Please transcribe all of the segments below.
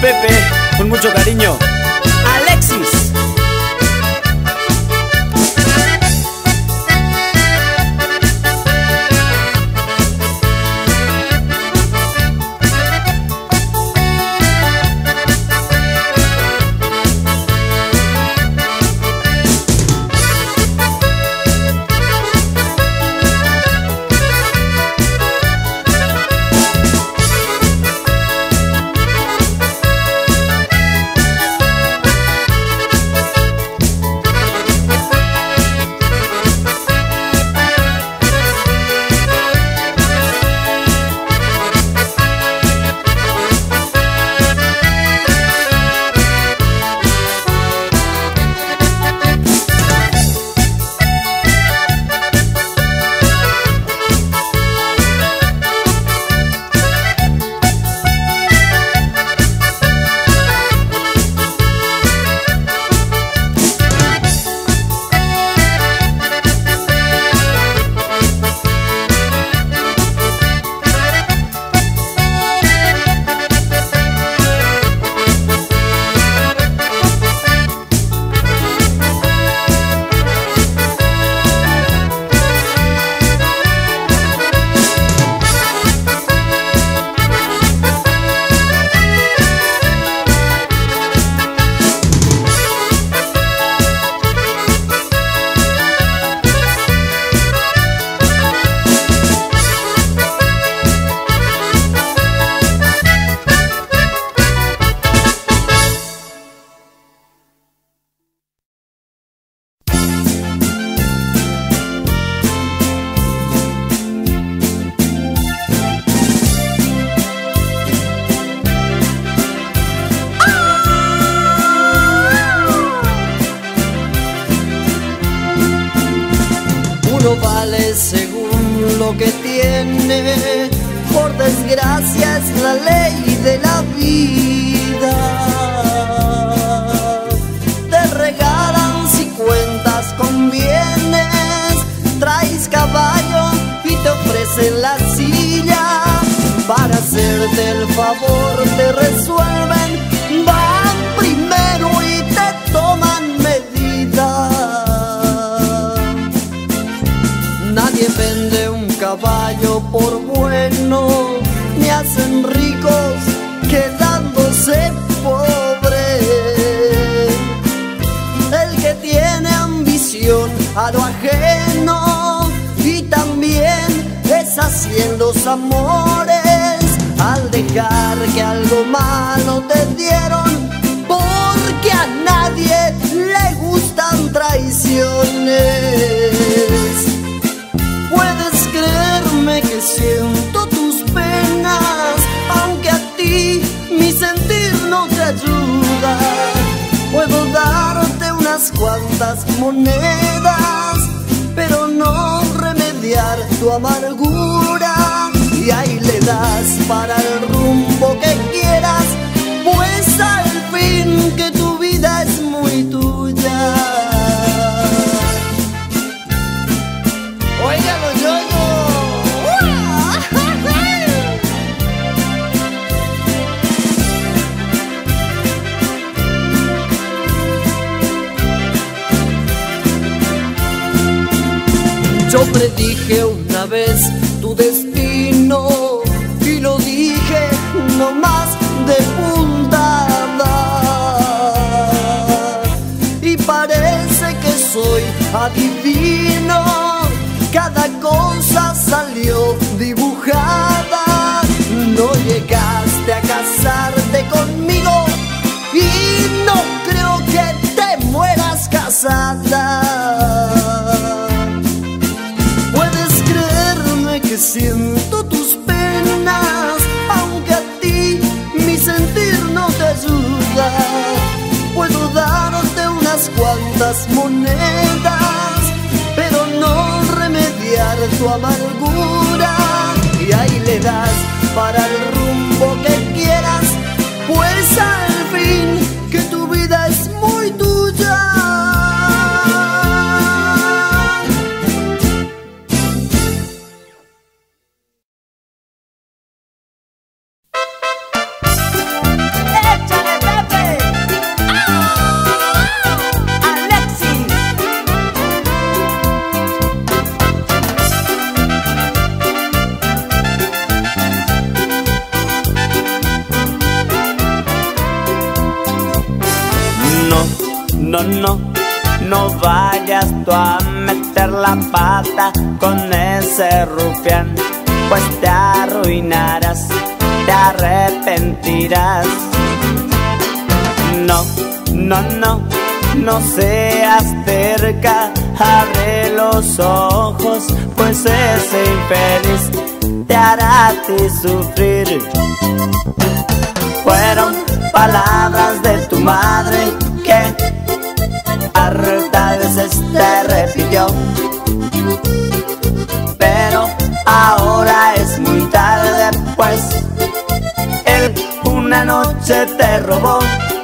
Pepe, con mucho cariño. Alexis. Uno vale según lo que tiene, por desgracia es la ley de la vida. Te regalan si cuentas con bienes, traes caballo y te ofrecen la silla. Para hacerte el favor te resuelven, van primero y te toman medidas. Nadie vende un caballo por bueno, ni hacen ricos quedándose pobres. El que tiene ambición a lo ajeno y también es así en los amores, al dejar que algo malo te dieron, porque a nadie le gustan traiciones. Puedes creerme que siento tus penas, aunque a ti mi sentir no te ayuda. Puedo darte unas cuantas monedas, pero no remediar tu amargura. Y ahí le das para el rumbo que quieras, pues al fin que tu vida es muy tuya. ¡Óigalo, yo-yo! Yo predije una vez tu destino y lo dije no más de puntada. Y parece que soy adivino, cada cosa salió dibujada. No llegaste a casarte conmigo y no creo que te mueras casada. Puedes creerme que siento tus penas, aunque a ti mi sentir no te ayuda. Puedo darte unas cuantas monedas, pero no remediar tu amargura. Y ahí le das para el rumbo que quieras, pues al fin que tu vida es muy tuya. Échale. no vayas tú a meter la pata con ese rufián, pues te arruinarás, te arrepentirás. No seas terca, abre los ojos, pues ese infeliz te hará a ti sufrir. Fueron palabras de tu madre que hartas veces te repitió, pero ahora es muy tarde, pues él una noche te robó.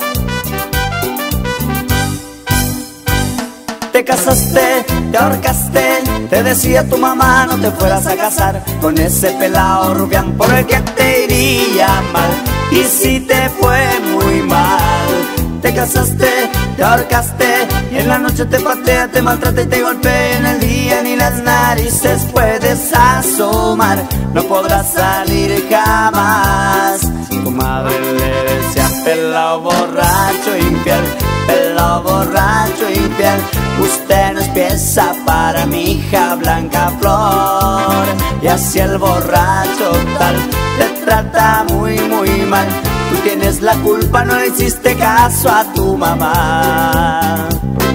Te casaste, te ahorcaste, te decía tu mamá no te fueras a casar con ese pelao rubián porque te iría mal. Y si te fue muy mal, te casaste, te ahorcaste y en la noche te patea, te maltrata y te golpea. En el día ni las narices puedes asomar, no podrás salir jamás. Tu madre le decía pelao borracho infiel, pelao borracho infiel. Usted no es pieza para mi hija Blanca Flor. Y así el borracho tal te trata muy mal. Tú tienes la culpa, no le hiciste caso a tu mamá.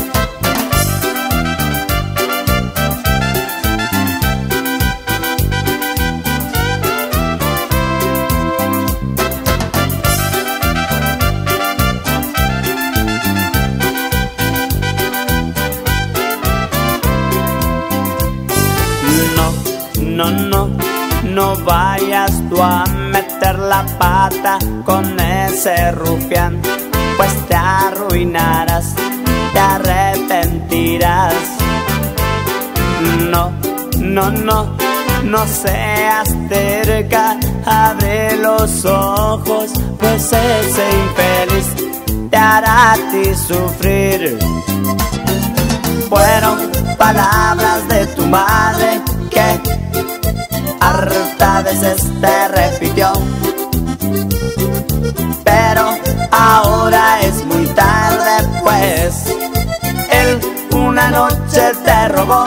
No vayas tú a meter la pata con ese rufián, pues te arruinarás, te arrepentirás. No seas terca, abre los ojos, pues ese infeliz te hará a ti sufrir. Fueron palabras de tu madre que hartas veces te repitió, pero ahora es muy tarde, pues él una noche te robó.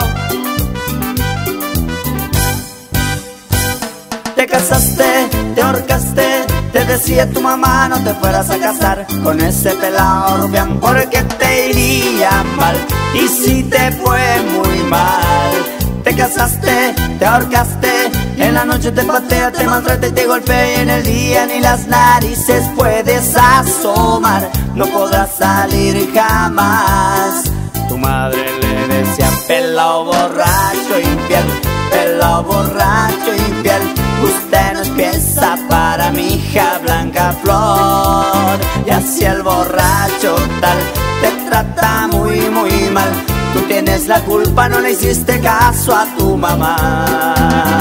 Te casaste, te ahorcaste, te decía tu mamá no te fueras a casar con ese pelao rufián porque te iría mal. Y si te fue muy mal, te casaste, te ahorcaste, en la noche te patea, te maltrata y te golpea. Y en el día ni las narices puedes asomar, no podrás salir jamás. Tu madre le decía pelao borracho infiel, pelao borracho infiel. Usted no es pieza para mi hija Blanca Flor. Y así el borracho tal te trata muy mal. Tú tienes la culpa, no le hiciste caso a tu mamá.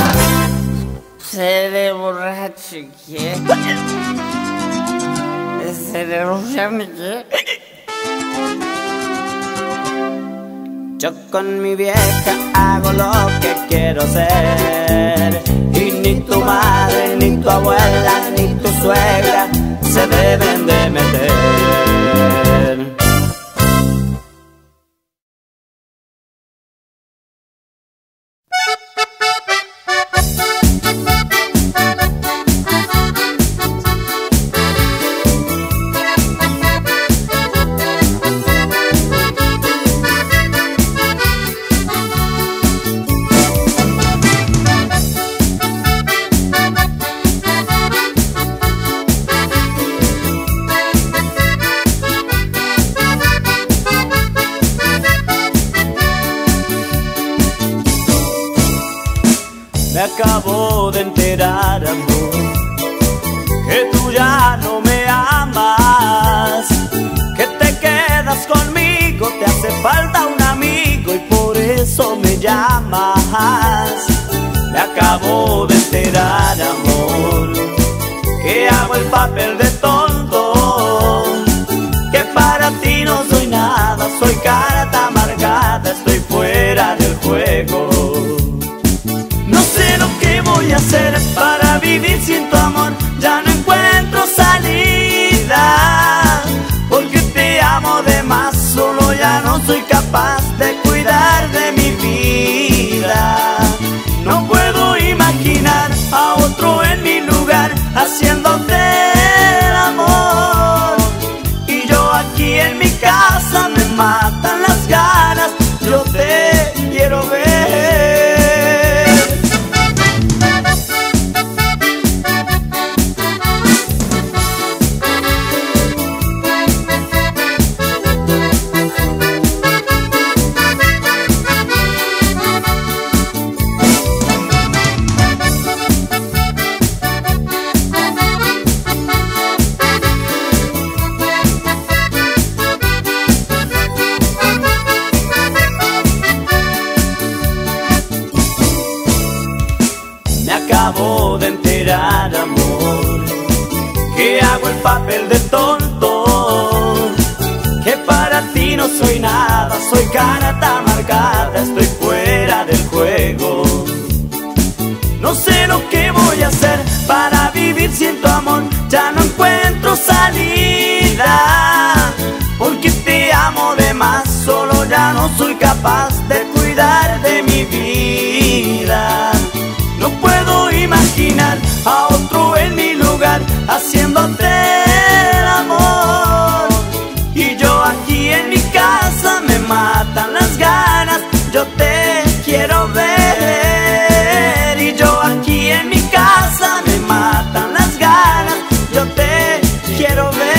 Seré borracho, ¿qué? ¿Seré rufián, qué? Yo con mi vieja hago lo que quiero ser, y ni tu madre, ni tu abuela, ni tu suegra se deben de meter. Me acabo de enterar, amor, que tú ya no me amas, que te quedas conmigo, te hace falta un amigo y por eso me llamas. Me acabo de enterar, amor, que hago el papel de tonto, que para ti no soy nada, soy carta amargada, estoy fuera del juego. Voy a hacer para vivir sin tu amor, ya no encuentro salida, porque te amo de más, solo y papel de tonto, que para ti no soy nada, soy carta marcada, estoy fuera del juego. No sé lo que voy a hacer para vivir sin tu amor, ya no encuentro salida, porque te amo de más, solo ya no soy capaz de cuidar de mi vida. No puedo imaginar a otro en mi lugar haciéndote el amor, y yo aquí en mi casa me matan las ganas, yo te quiero ver, y yo aquí en mi casa me matan las ganas, yo te quiero ver.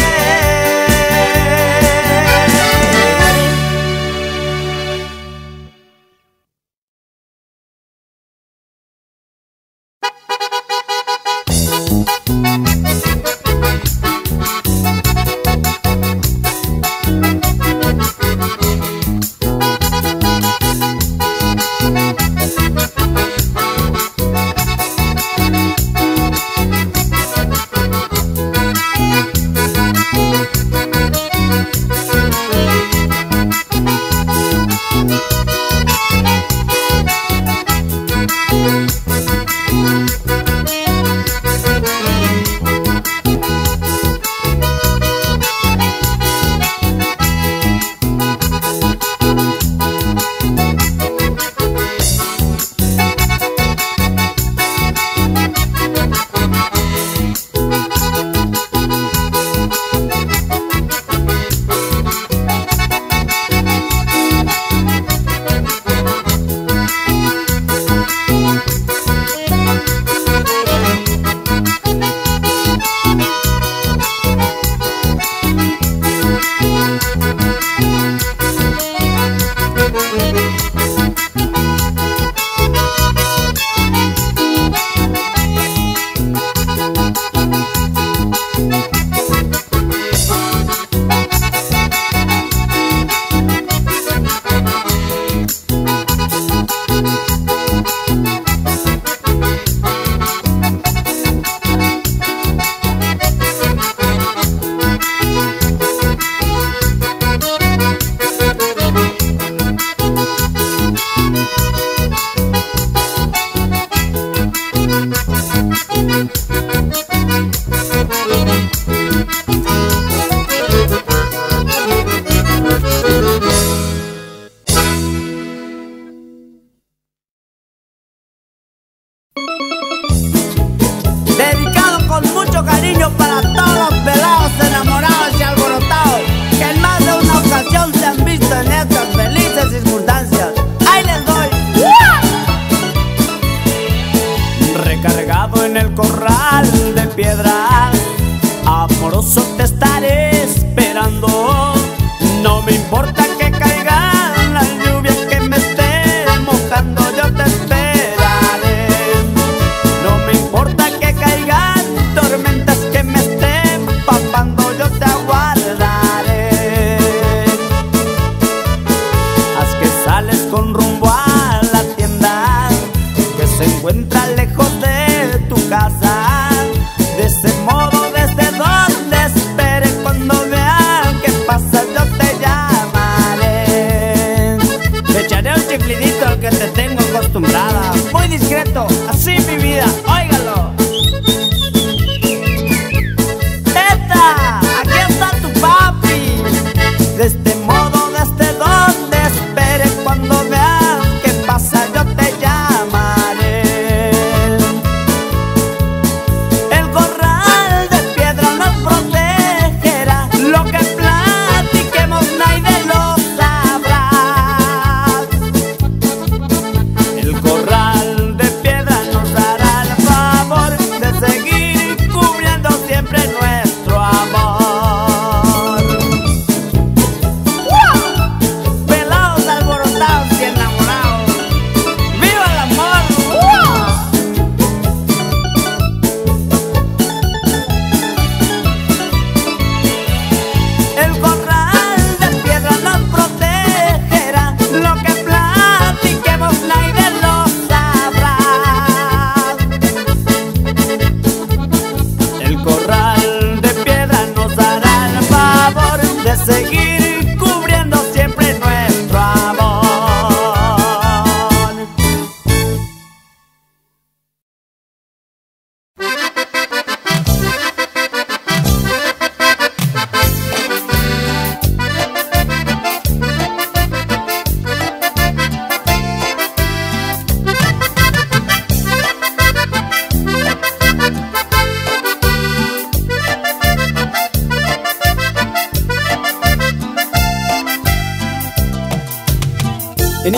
El corral de piedra nos dará la paz.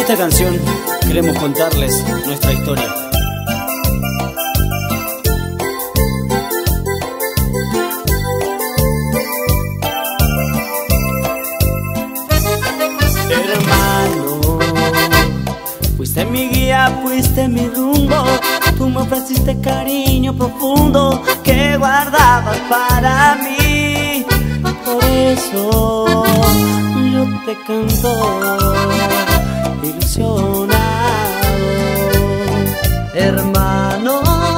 esta canción queremos contarles nuestra historia. Hermano, fuiste mi guía, fuiste mi rumbo. Tú me ofreciste cariño profundo que guardabas para mí. Por eso yo te canto ilusionado. Hermano,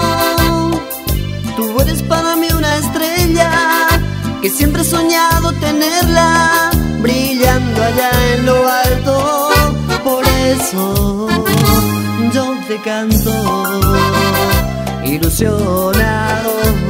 tú eres para mí una estrella que siempre he soñado tenerla brillando allá en lo alto. Por eso yo te canto ilusionado.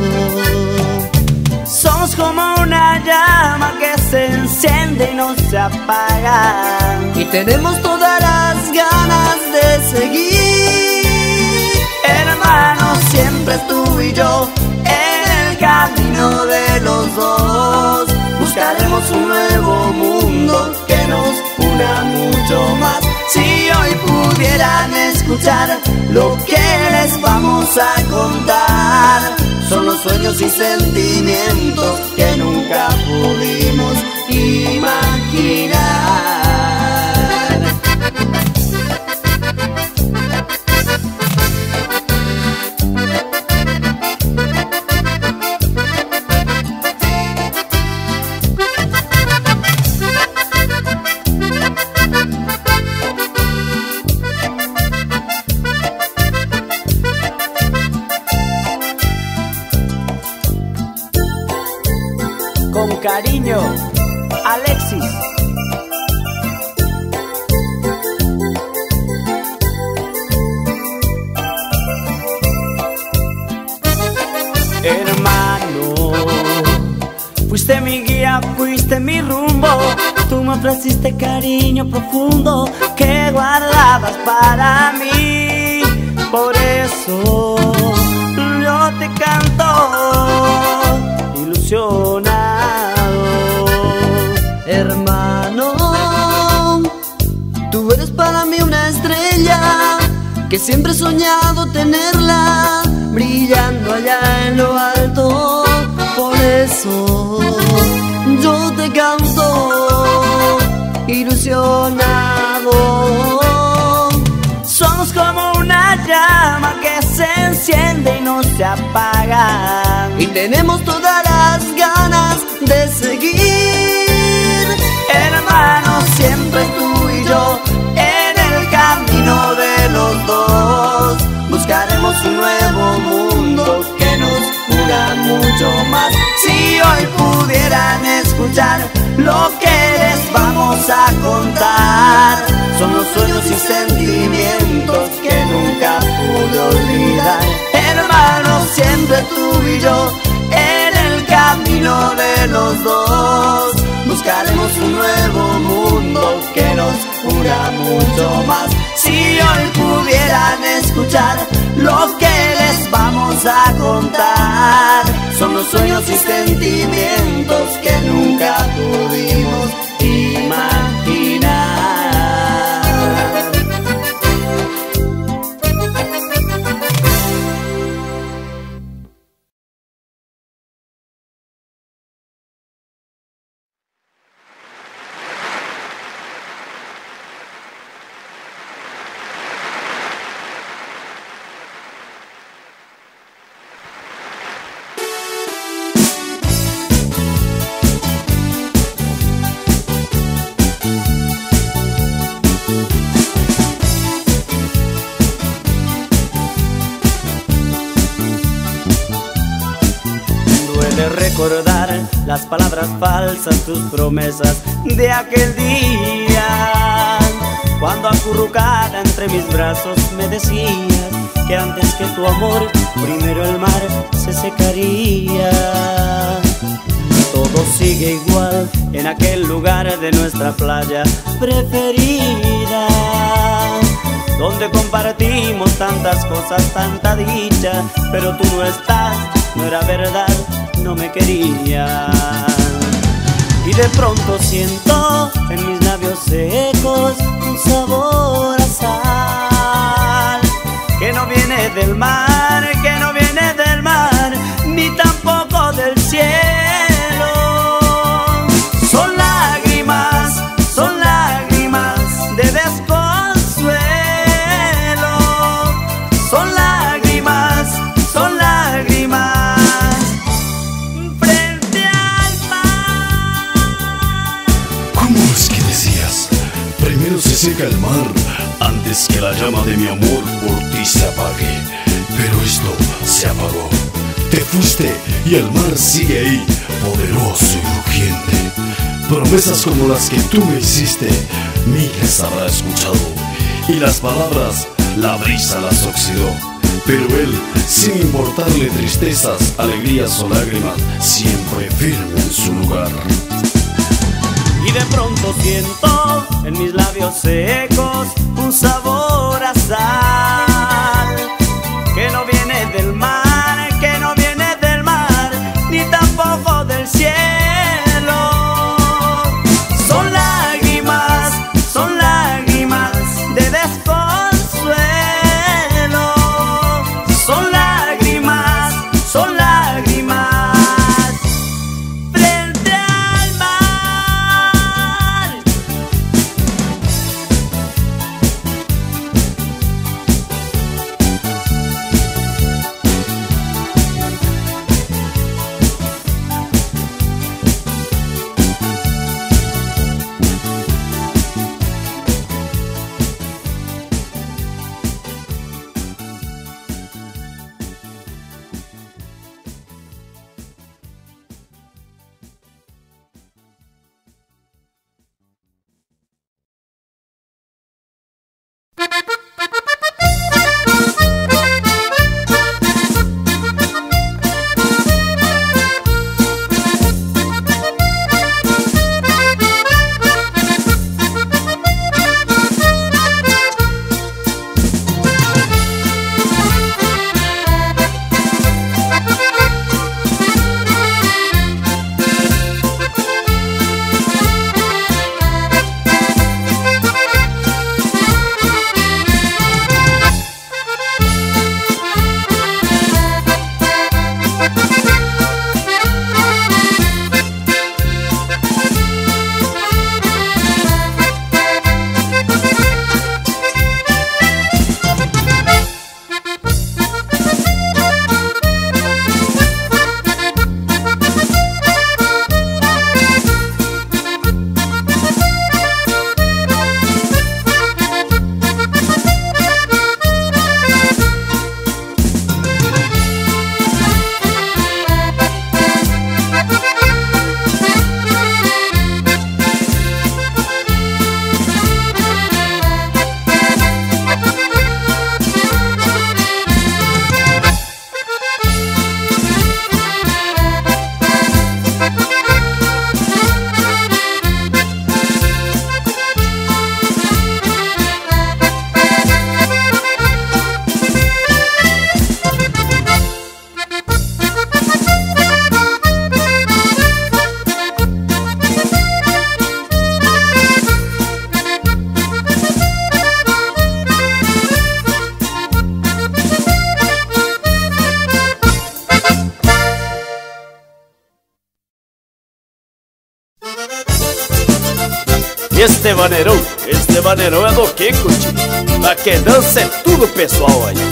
Somos como una llama que se enciende y no se apaga, y tenemos todas las ganas de seguir. hermanos, siempre tú y yo en el camino de los dos. Buscaremos un nuevo mundo que nos una mucho más. Si hoy pudieran escuchar lo que les vamos a contar, son los sueños y sentimientos que nunca pudimos imaginar. Con cariño, Alexis. Hermano, fuiste mi guía, fuiste mi rumbo. Tú me ofreciste cariño profundo que guardabas para mí. Por eso yo te canto ilusionado. Hermano, tú eres para mí una estrella que siempre he soñado tenerla brillando allá en lo alto. Por eso yo te canto ilusionado. Somos como una llama que se enciende y no se apaga, y tenemos todas las ganas de seguir. hermanos, siempre tú y yo en el camino de los dos. Buscaremos un nuevo mundo que nos una mucho más. Si hoy pudieran escuchar lo que les vamos a contar, son los sueños y sentimientos que nunca pude olvidar. Hermanos, siempre tú y yo en el camino de los dos. Buscaremos un nuevo mundo que nos una mucho más. Si hoy pudieran escuchar lo que les vamos a contar, son los sueños y sentimientos que nunca pudimos imaginar. Recordar las palabras falsas, tus promesas de aquel día, cuando acurrucada entre mis brazos me decías que antes que tu amor primero el mar se secaría. Todo sigue igual en aquel lugar de nuestra playa preferida, donde compartimos tantas cosas, tanta dicha, pero tú no estás, no era verdad, no me querías. Y de pronto siento en mis labios secos un sabor a sal que no viene del mar, que no viene del mar, ni tampoco del cielo. Son lágrimas de desconsuelo. Son lágrimas frente al mar. ¿Cómo es que decías? Primero se seca el mar antes que la llama de mi amor por ti se apague. Pero esto se apagó. Te fuiste y el mar sigue ahí, poderoso y rugiente. Promesas como las que tú me hiciste, miles habrá escuchado. Y las palabras, la brisa las oxidó. Pero él, sin importarle tristezas, alegrías o lágrimas, siempre firme en su lugar. Y de pronto siento en mis labios secos un sabor a sal que no viene del mar, que no viene del mar, ni tampoco del cielo. Son lágrimas de desconsuelo. Son lágrimas frente al mar. Este vaneirão é do que, Cuti? Pra que dança é tudo pessoal aí.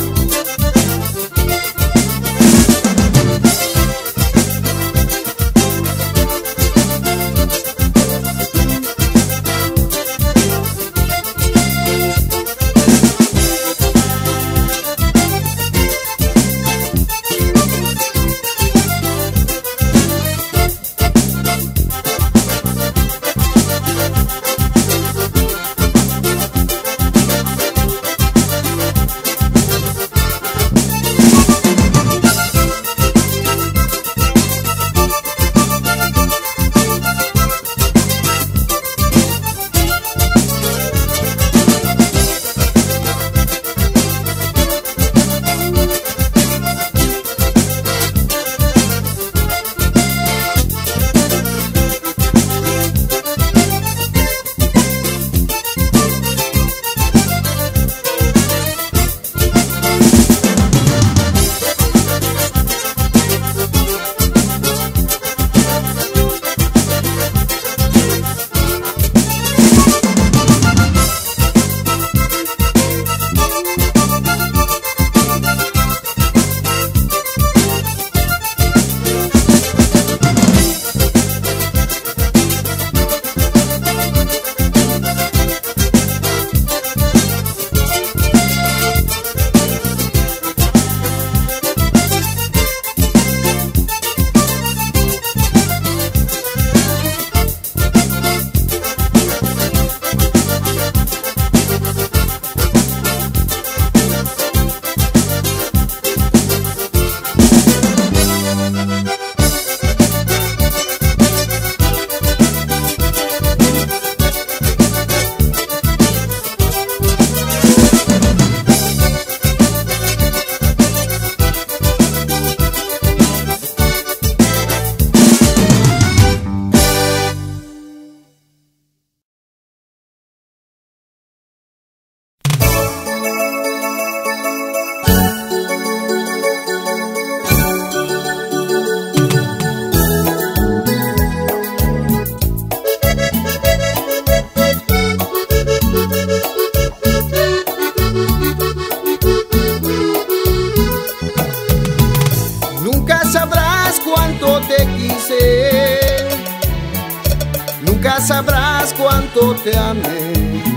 sabrás cuánto te amé.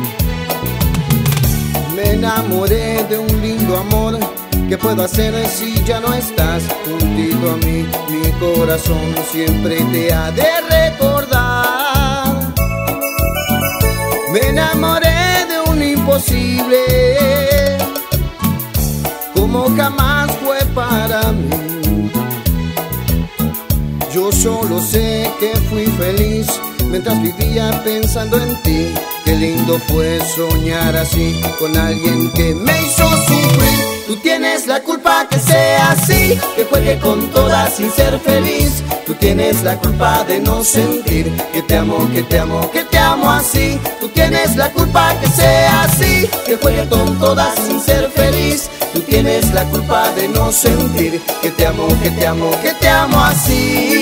Me enamoré de un lindo amor. ¿Qué puedo hacer si ya no estás juntito a mí? Mi corazón siempre te ha de recordar. Me enamoré de un imposible, como jamás fue para mí. Yo solo sé que fui feliz mientras vivía pensando en ti. Qué lindo fue soñar así con alguien que me hizo sufrir. Tú tienes la culpa que sea así, que juegue con todas sin ser feliz. Tú tienes la culpa de no sentir que te amo, que te amo, que te amo así. Tú tienes la culpa que sea así, que juegue con todas sin ser feliz. Tú tienes la culpa de no sentir que te amo, que te amo, que te amo así.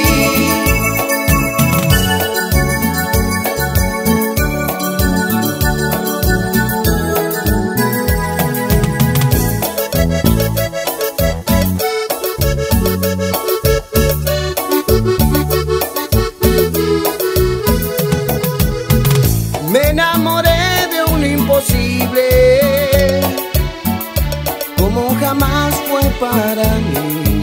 Me enamoré de un imposible, como jamás fue para mí.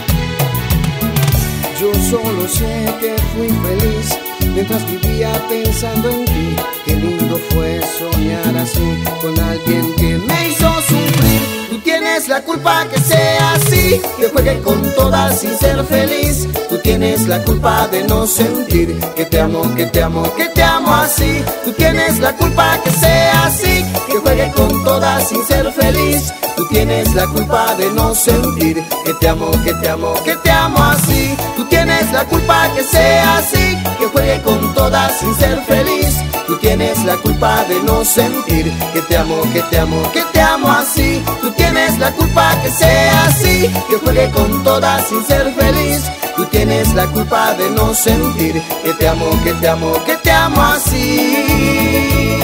Yo solo sé que fui feliz mientras vivía pensando en ti. Qué lindo fue soñar así con alguien que me hizo sufrir. Tú tienes la culpa que sea así, que juegue con todas sin ser feliz. Tú tienes la culpa de no sentir que te amo, que te amo, que te amo así. Tú tienes la culpa que sea así, que juegue con todas sin ser feliz. Tú tienes la culpa de no sentir que te amo, que te amo, que te amo así. Tú tienes la culpa que sea así, que juegue con todas sin ser feliz. Tú tienes la culpa de no sentir que te amo, que te amo, que te amo así. Tú tienes la culpa que sea así, que juegue con todas sin ser feliz. Tú tienes la culpa de no sentir que te amo, que te amo, que te amo así.